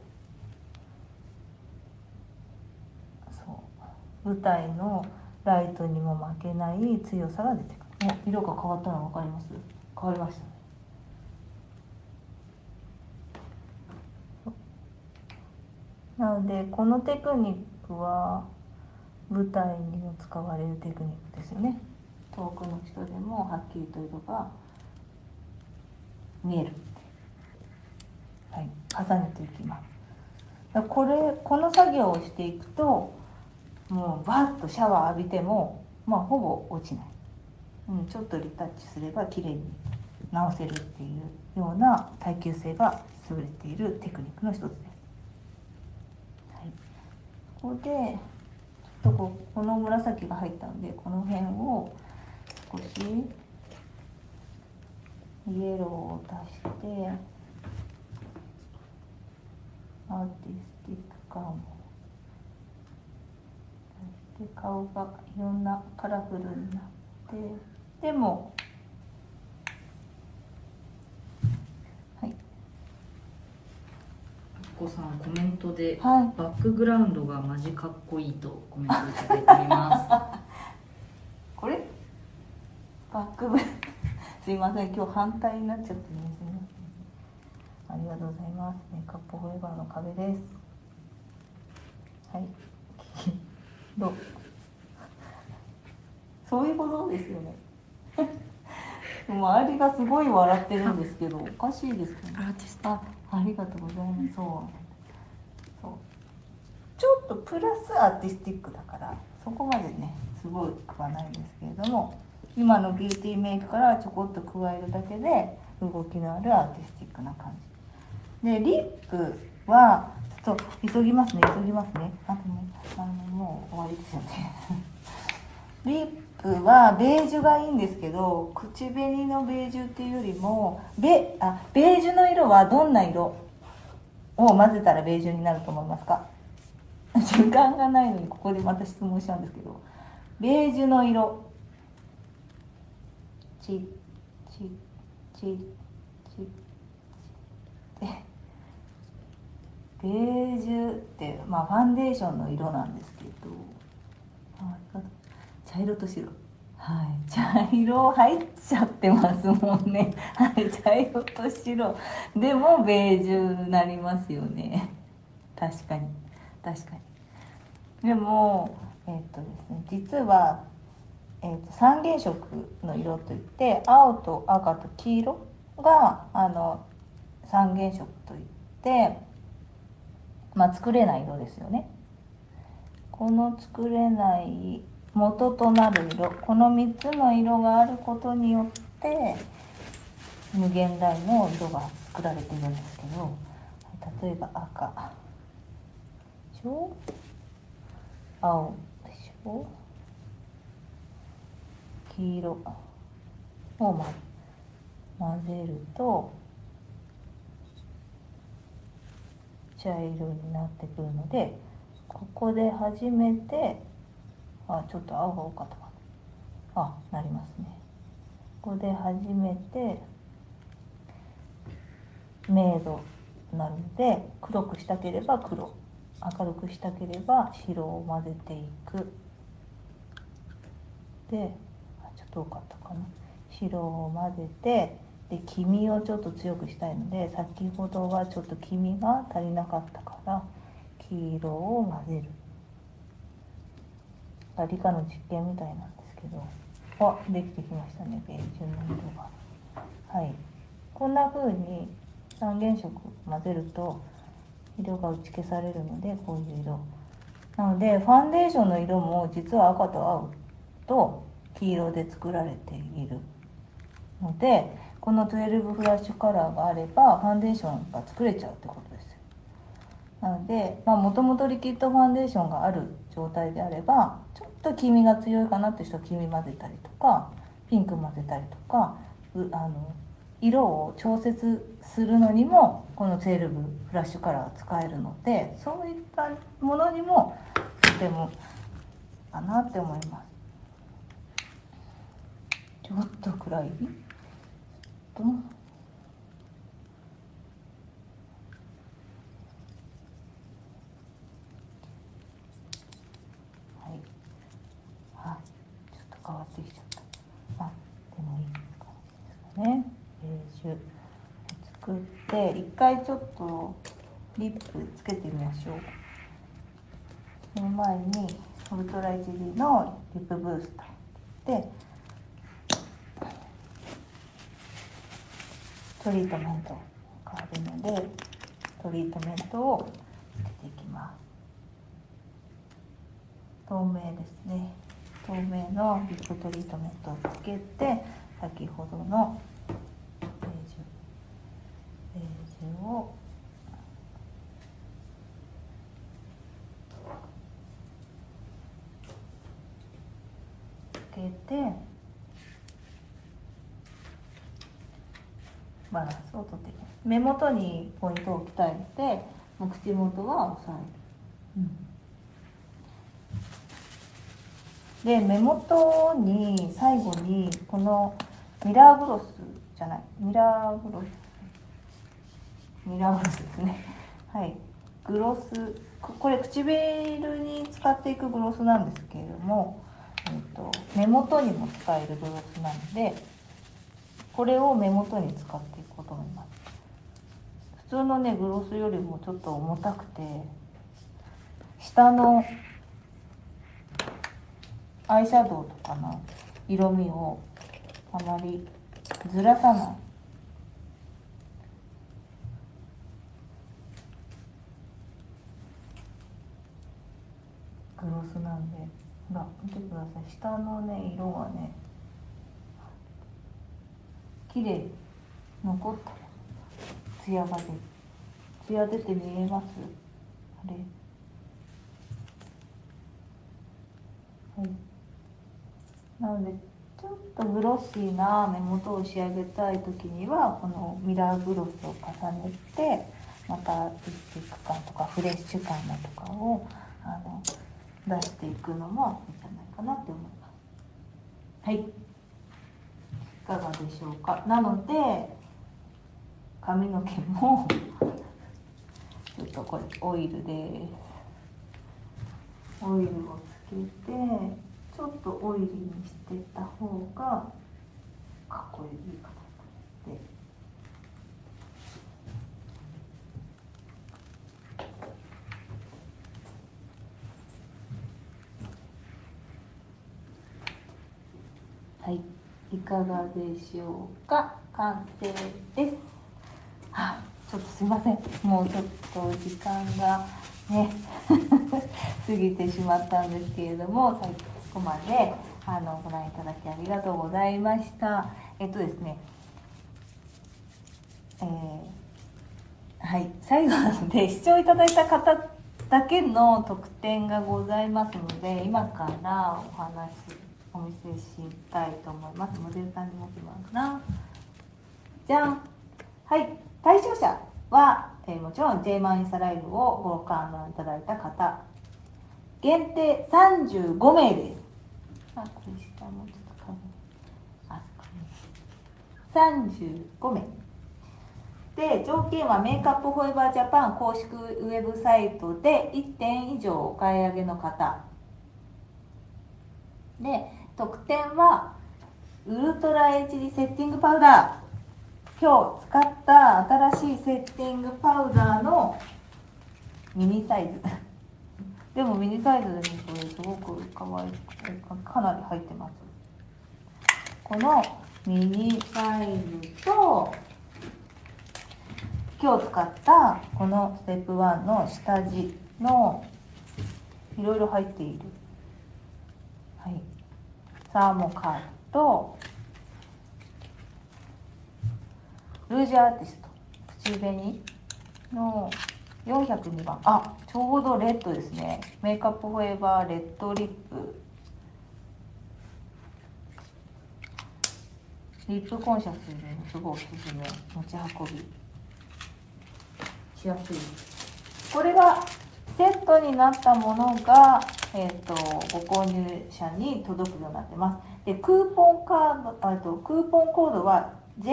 舞台のライトにも負けない強さが出てくる。色が変わったの分かります？変わりましたね。なのでこのテクニックは舞台にも使われるテクニックですよね。遠くの人でもはっきりと色が見える。はい、重ねていきます。この作業をしていくと、もうバッとシャワー浴びてもほぼ落ちない。ちょっとリタッチすれば綺麗に直せるっていうような耐久性が優れているテクニックの一つです。はい、ここでちょっとこの紫が入ったので、この辺を少しイエローを足して、アーティスティック感を出して、顔がいろんなカラフルになって、でもこさんコメントで、 はい、 バックグラウンドがマジかっこいいとコメントいただいておりますこれバックグすいません、今日反対になっちゃってね、すいません。 がとうございます。メイクアップフォーエバーの壁です。はい。どう？そういうことですよね。周りがすごい笑ってるんですけど、おかしいですよね。ありがとうございます。そう。ちょっとプラスアーティスティックだから、そこまでね、すごくはないんですけれども、今のビューティーメイクからちょこっと加えるだけで動きのあるアーティスティックな感じで、リップはちょっと急ぎますね。あともう終わりですよね。リップはベージュがいいんですけど、口紅のベージュっていうよりもベージュの色はどんな色を混ぜたらベージュになると思いますか？時間がないのにここでまた質問しちゃうんですけど、ベージュの色、ベージュって、ファンデーションの色なんですけど、茶色と白、茶色入っちゃってますもんね。茶色と白でもベージュになりますよね。確かに。でもですね、実は、三原色の色といって、青と赤と黄色が三原色といって、作れない色ですよね。この作れない元となる色、この3つの色があることによって無限大の色が作られているんですけど、例えば赤でしょ、青でしょ、黄色を混ぜると茶色になってくるので、ここで初めてちょっと青が多かったかな、なりますね。ここで初めて明度になるので、黒くしたければ黒、明るくしたければ白を混ぜていく。でちょっと多かったかな、白を混ぜて、で黄身をちょっと強くしたいので、先ほどはちょっと黄身が足りなかったから黄色を混ぜる。理科の実験みたいなんですけど、できてきましたね、ベージュの色が。こんな風に三原色混ぜると色が打ち消されるので、こういう色なので、ファンデーションの色も実は赤と青と黄色で作られているので、この12フラッシュカラーがあればファンデーションが作れちゃうってことです。なので、もともとリキッドファンデーションがある状態であれば、ちょっと黄身が強いかなって人は黄身混ぜたりとか、ピンク混ぜたりとか、色を調節するのにもこの12フラッシュカラーが使えるので、そういったものにもとてもかなって思います。ちょっと暗いとちょっと変わってきちゃった。でもいい感じですかね。ベージュ作って一回ちょっとリップつけてみましょう。その前にウルトラ HD のリップブースターでトリートメントがあるので、トリートメントをつけていきます。透明ですね。透明のリップトリートメントをつけて、先ほどのベージュをつけてバランスをとっていきます。目元にポイントを置きたいので、口元は押さえる。で目元に最後にこのミラーグロスですね。グロス、これ唇に使っていくグロスなんですけれども、目元にも使えるグロスなので、これを目元に使っていこうと思います。普普通のねグロスよりもちょっと重たくて、下のアイシャドウとかの色味をあまりずらさない。グロスなんで、ほら見てください、下のね色がね綺麗に残ってる。ツヤが出る。ツヤ出て見えます？あれ、はい。なのでちょっとグロッシーな目元を仕上げたい時にはこのミラーグロスを重ねて、またリップスティック感とかフレッシュ感だとかを出していくのもいいんじゃないかなって思います。はい、いかがでしょうか。なので髪の毛もちょっとこれオイルです。オイルをつけてちょっとオイリーにしてた方がかっこいいかなと思って。はい、いかがでしょうか。完成です。ちょっとすいません、もうちょっと時間がね過ぎてしまったんですけれども、ここまでご覧いただきありがとうございました。ですね、はい、最後なので視聴いただいた方だけの特典がございますので、今からお見せしたいと思います。モデルさんに持ってもらうかな。じゃん。はい、対象者は、もちろん J マンインスタライブをご観覧いただいた方限定35名です。これ下もちょっとかぶ35名で、条件はメイクアップフォーエバージャパン公式ウェブサイトで1点以上お買い上げの方で、特典はウルトラ HD セッティングパウダー、今日使った新しいセッティングパウダーのミニサイズでもミニサイズでもこれすごく可愛い、かなり入ってます。このミニサイズと今日使ったこのステップ1の下地のいろいろ入っている、はい、サーモカーとルージュアーティスト口紅の402番、ちょうどレッドですね。メイクアップフォーエバーレッドリップコンシャスでもすごいおすすめ、持ち運びしやすい。これがセットになったものが、ご購入者に届くようになってます。で、クーポンコードは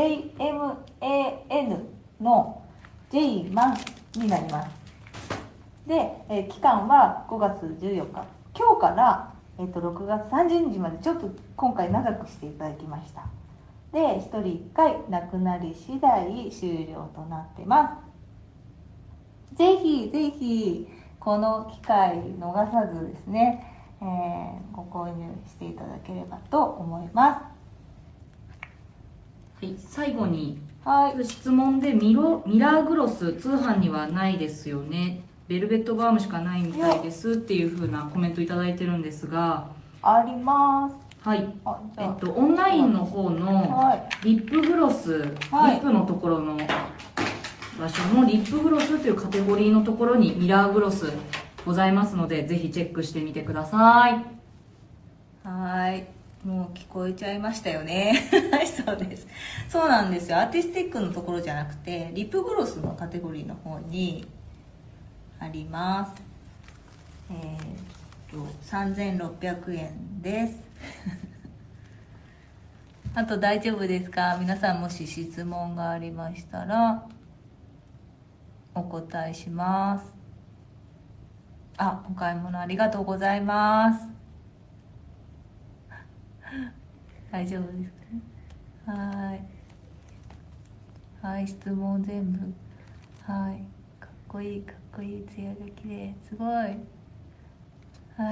JMAN の J マンになります。で、期間は5月14日、今日から、6月30日までちょっと今回長くしていただきました。で、1人1回なくなり次第終了となってます。ぜひぜひこの機会逃さずですね、ご購入していただければと思います。 はい、最後に、質問でミラーグロス通販にはないですよね、ベルベットバームしかないみたいですっていう風なコメントいただいてるんですが、 あります。 はい、オンラインの方のリップグロス、リップのところの場所のリップグロスというカテゴリーのところにミラーグロスございますので、ぜひチェックしてみてください。 はい、もう聞こえちゃいましたよねそうです、そうなんですよ。アーティスティックのところじゃなくてリップグロスのカテゴリーの方にあります。3600円ですあと大丈夫ですか？皆さんもし質問がありましたらお答えします。お買い物ありがとうございます大丈夫ですかね。はい、質問全部はい、かっこいいかっこいい、ツヤが綺麗、すごい。はい、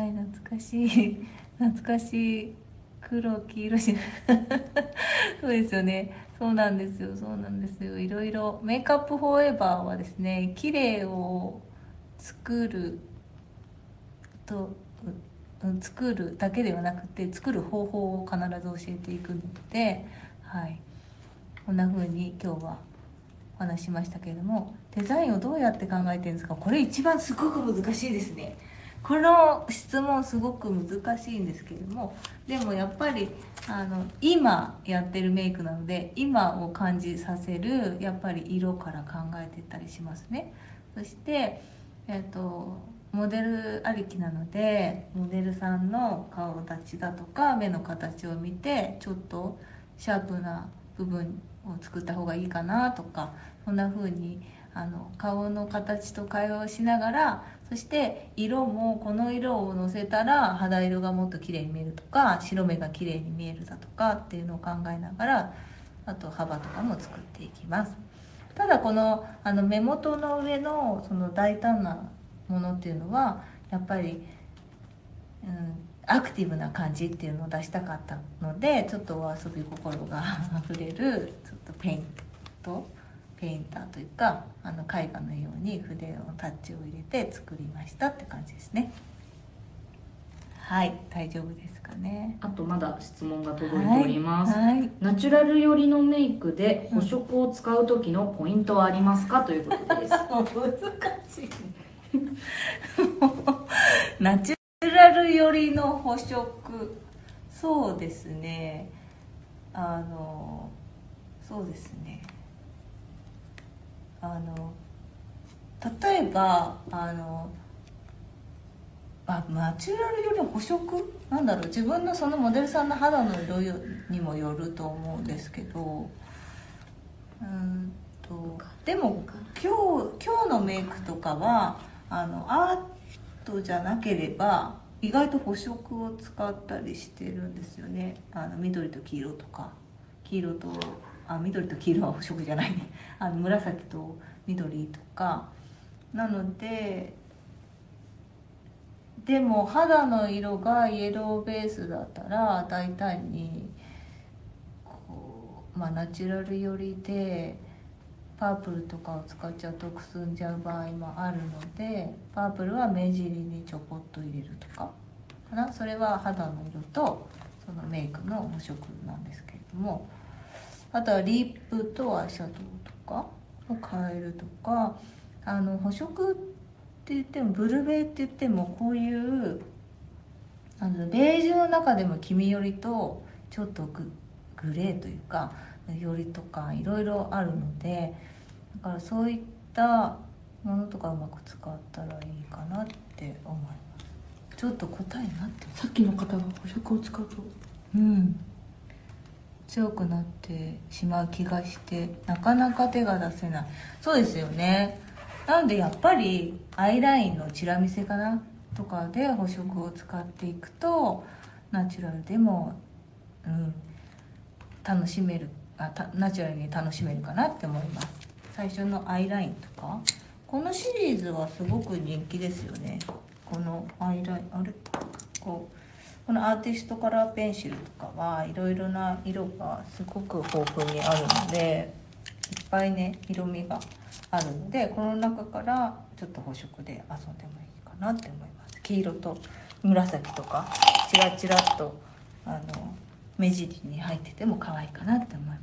懐かしい懐かしい。黒黄色しそうですよね。そうなんですよ、そうなんですよ。いろいろメイクアップフォーエバーはですね、綺麗を作ると作るだけではなくて、作る方法を必ず教えていくので、はい、こんな風に今日はお話ししましたけれども、デザインをどうやって考えてるんですか。これ一番すごく難しいですね。この質問すごく難しいんですけれども、でもやっぱり今やってるメイクなので、今を感じさせるやっぱり色から考えてったりしますね。そしてモデルありきなので、モデルさんの顔立ちだとか目の形を見て、ちょっとシャープな部分を作った方がいいかなとか、そんな風に顔の形と会話をしながら、そして色もこの色をのせたら肌色がもっと綺麗に見えるとか、白目が綺麗に見えるだとかっていうのを考えながら、あと幅とかも作っていきます。ただこの目元の上のその大胆なものっていうのはやっぱり、アクティブな感じっていうのを出したかったので、ちょっとお遊び心があふれるちょっとペインターというか絵画のように筆のタッチを入れて作りましたって感じですね。はい、大丈夫ですかね。 あとまだ質問が届いております、 はいはい、 ナチュラル寄りのメイクで補色を使う時のポイントはありますか、ということです。 難しいナチュラル寄りの補色、そうですね、そうですね、例えばナチュラルより補色なんだろう、自分のそのモデルさんの肌の色にもよると思うんですけど、でも今日のメイクとかはアートじゃなければ意外と補色を使ったりしてるんですよね。緑と黄色とか、緑と黄色は補色じゃないね紫と緑とかなので、でも肌の色がイエローベースだったら大胆にナチュラル寄りでパープルとかを使っちゃうとくすんじゃう場合もあるので、パープルは目尻にちょこっと入れるとかかな。それは肌の色とそのメイクの補色なんですけれども、あとはリップとアイシャドウとかを変えるとか、補色って言ってもブルベって言ってもこういうベージュの中でも黄身寄りとちょっとグレーというか寄りとかいろいろあるので、だからそういったものとかうまく使ったらいいかなって思います。ちょっと答えになってます。 さっきの方が補色を使うと強くなってしまう気がして、なかなか手が出せない。そうですよね。なのでやっぱりアイラインのチラ見せかなとかで補色を使っていくとナチュラルでも楽しめる、ナチュラルに楽しめるかなって思います。最初のアイラインとかこのシリーズはすごく人気ですよね。このアイラインこのアーティストカラーペンシルとかはいろいろな色がすごく豊富にあるので、いっぱいね色味があるので、この中からちょっと補色で遊んでもいいかなって思います。黄色と紫とかチラチラっと目尻に入ってても可愛いかなって思います。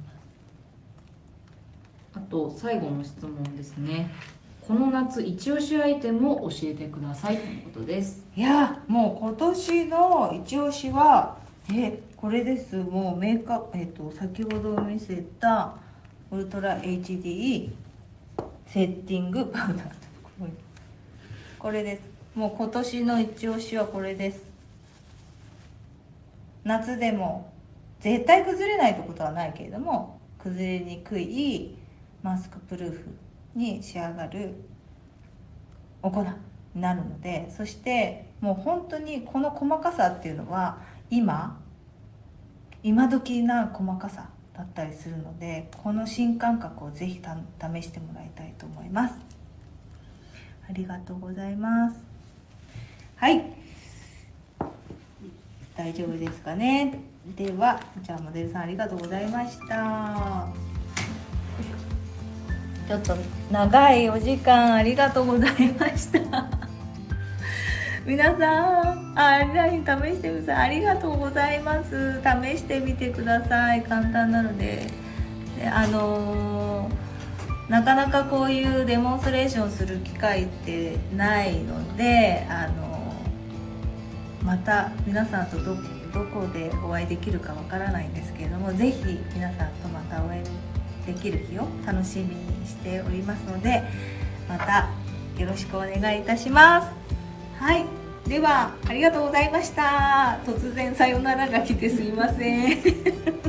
あと最後の質問ですね。この夏一押しアイテムを教えてくださいということです。 いやもう今年の一押しはこれです。もうメイクアップ先ほど見せたウルトラ HD セッティングパウダー、これです。もう今年の一押しはこれです。夏でも絶対崩れないってことはないけれども、崩れにくいマスクプルーフに仕上がるお粉になるので、そしてもう本当にこの細かさっていうのは今時な細かさだったりするので、この新感覚をぜひ試してもらいたいと思います。ありがとうございます。はい、大丈夫ですかね。ではじゃあモデルさんありがとうございました。ちょっと長いお時間ありがとうございました皆さん、何試してみてありがとうございます。試してみてください。簡単なので、なかなかこういうデモンストレーションする機会ってないので、また皆さんとどこでお会いできるかわからないんですけれども、ぜひ皆さんとまたお会いできる日を楽しみにしておりますので、またよろしくお願いいたします。はい、ではありがとうございました。突然さよならが来てすいません